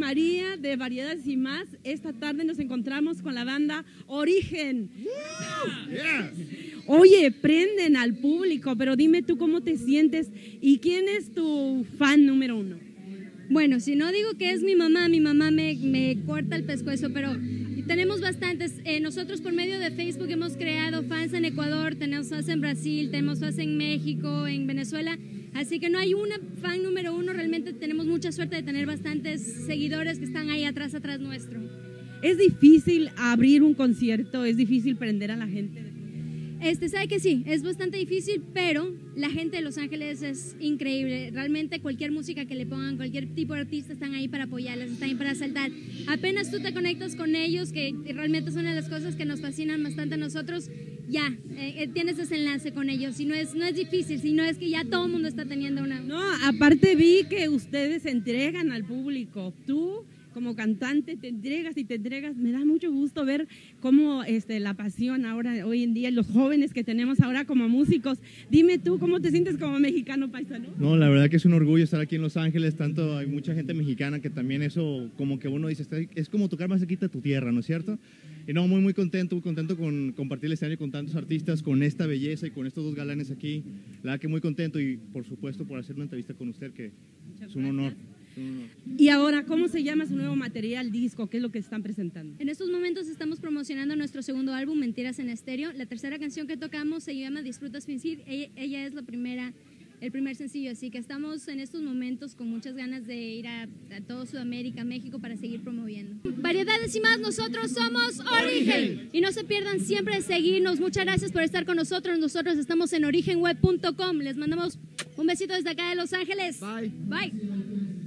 María de Variedades y Más. Esta tarde nos encontramos con la banda Origen. Oye, prenden al público, pero dime tú cómo te sientes y quién es tu fan número uno. Bueno, si no digo que es mi mamá me corta el pescuezo, pero tenemos bastantes. Nosotros por medio de Facebook hemos creado fans en Ecuador, tenemos fans en Brasil, tenemos fans en México, en Venezuela. Así que no hay una fan número uno, realmente tenemos mucha suerte de tener bastantes seguidores que están ahí atrás nuestro. ¿Es difícil abrir un concierto? ¿Es difícil prender a la gente? Sabe que sí, es bastante difícil, pero la gente de Los Ángeles es increíble. Realmente cualquier música que le pongan, cualquier tipo de artista están ahí para apoyarlas, están ahí para saltar. Apenas tú te conectas con ellos, que realmente es una de las cosas que nos fascinan bastante a nosotros, ya, tienes ese enlace con ellos. Y no es difícil, sino es que ya todo el mundo está teniendo una... No, aparte vi que ustedes se entregan al público. Tú, como cantante, te entregas y te entregas. Me da mucho gusto ver cómo la pasión ahora, hoy en día, los jóvenes que tenemos ahora como músicos. Dime tú, ¿cómo te sientes como mexicano, paisano? No, la verdad que es un orgullo estar aquí en Los Ángeles. Tanto hay mucha gente mexicana que también eso, como que uno dice, es como tocar más cerquita de tu tierra, ¿no es cierto? Y no, muy contento con compartir el escenario con tantos artistas, con esta belleza y con estos dos galanes aquí. La verdad que muy contento y, por supuesto, por hacer una entrevista con usted, que es un honor. Y ahora, ¿cómo se llama su nuevo material, disco? ¿Qué es lo que están presentando? En estos momentos estamos promocionando nuestro segundo álbum, Mentiras en Estéreo. La tercera canción que tocamos se llama Disfrutas Fingir. Ella es el primer sencillo, así que estamos en estos momentos con muchas ganas de ir a todo Sudamérica, México, para seguir promoviendo. Variedades y Más, nosotros somos Origen. Y no se pierdan siempre de seguirnos. Muchas gracias por estar con nosotros. Nosotros estamos en origenweb.com. Les mandamos un besito desde acá de Los Ángeles. Bye. Bye.